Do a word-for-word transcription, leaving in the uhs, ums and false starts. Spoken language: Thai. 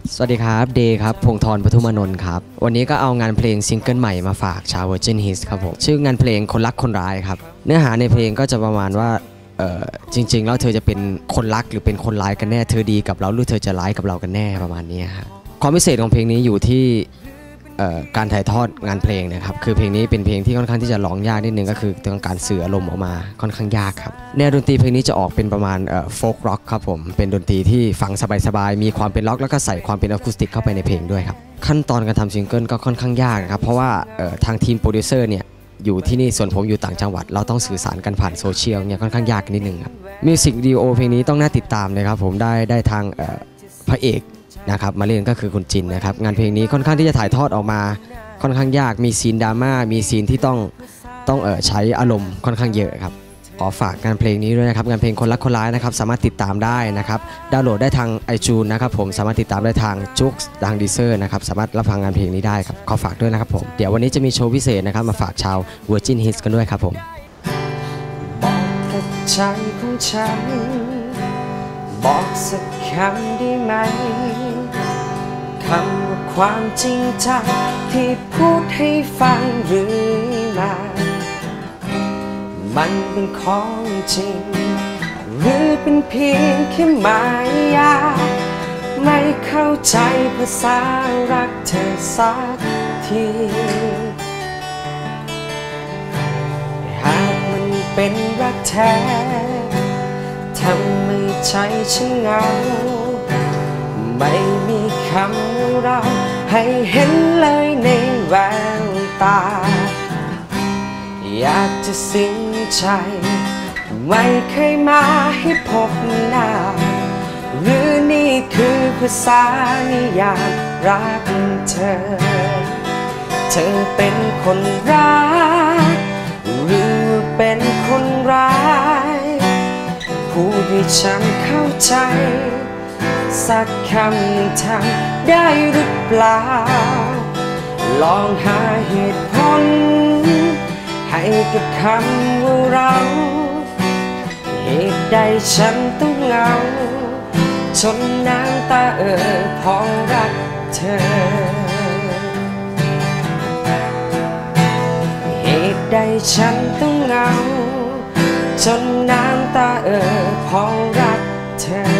สวัสดีครับเดย์ครับพงศ์ธรปทุมนนท์ครับวันนี้ก็เอางานเพลงซิงเกิลใหม่มาฝากชาว Virgin Hits ครับผมชื่องานเพลงคนรักคนร้ายครับเนื้อหาในเพลงก็จะประมาณว่าเออจริงๆแล้วเธอจะเป็นคนรักหรือเป็นคนร้ายกันแน่เธอดีกับเราหรือเธอจะร้ายกับเรากันแน่ประมาณนี้ครับความพิเศษของเพลงนี้อยู่ที่การถ่ายทอดงานเพลงนะครับคือเพลงนี้เป็นเพลงที่ค่อนข้างที่จะร้องยากนิดนึงก็คือต้องการสื่ออารมณ์ออกมาค่อนข้างยากครับแนวดนตรีเพลงนี้จะออกเป็นประมาณโฟล์กร็อกครับผมเป็นดนตรีที่ฟังสบายๆมีความเป็นร็อกแล้วก็ใส่ความเป็นอะคูสติกเข้าไปในเพลงด้วยครับขั้นตอนการทำซิงเกิลก็ค่อนข้างยากครับเพราะว่าทางทีมโปรดิวเซอร์เนี่ยอยู่ที่นี่ส่วนผมอยู่ต่างจังหวัดเราต้องสื่อสารกันผ่านโซเชียลเนี่ยค่อนข้างยากนิดนึงครับมิวสิกวิดีโอเพลงนี้ต้องน่าติดตามเลยครับผมได้ได้ทางพระเอกนะครับมาเล่นก็คือคุณจินนะครับงานเพลงนี้ค่อนข้างที่จะถ่ายทอดออกมาค่อนข้างยากมีซีนดราม่ามีซีนที่ต้องต้องเอ่อใช้อารมณ์ค่อนข้างเยอะครับขอฝากงานเพลงนี้ด้วยนะครับงานเพลงคนรักคนร้ายนะครับสามารถติดตามได้นะครับดาวน์โหลดได้ทาง ไอจูน นะครับผมสามารถติดตามได้ทางจุ๊กทางดีเซอร์นะครับสามารถรับฟังงานเพลงนี้ได้ครับขอฝากด้วยนะครับผมเดี๋ยววันนี้จะมีโชว์พิเศษนะครับมาฝากชาว Virgin Hits กันด้วยครับผมบอกกับใจของฉันบอกสักคำได้ไหมคำว่าความจริงใจที่พูดให้ฟังหรือมามันเป็นของจริงหรือเป็นเพียงแค่มายาไม่เข้าใจภาษารักเธอสักทีหากมันเป็นรักแท้ทำให้ใจฉันเหงาไม่มีคำว่าเราให้เห็นเลยในแววตาอยากจะสิ้นใจไม่เคยมาให้พบหน้าหรือนี่คือภาษานิยามรักเธอเธอเป็นคนรักหรือเป็นคนร้ายพูดให้ฉันเข้าใจสักคำหนึ่งทำได้หรือเปล่าลองหาเหตุผลให้กับคำว่าเราเหตุใดฉันต้องเหงาจนน้ำตาเอ่อพอรักเธอเหตุใดฉันต้องเหงาจนน้ำตาเอ่อพอรักเธอ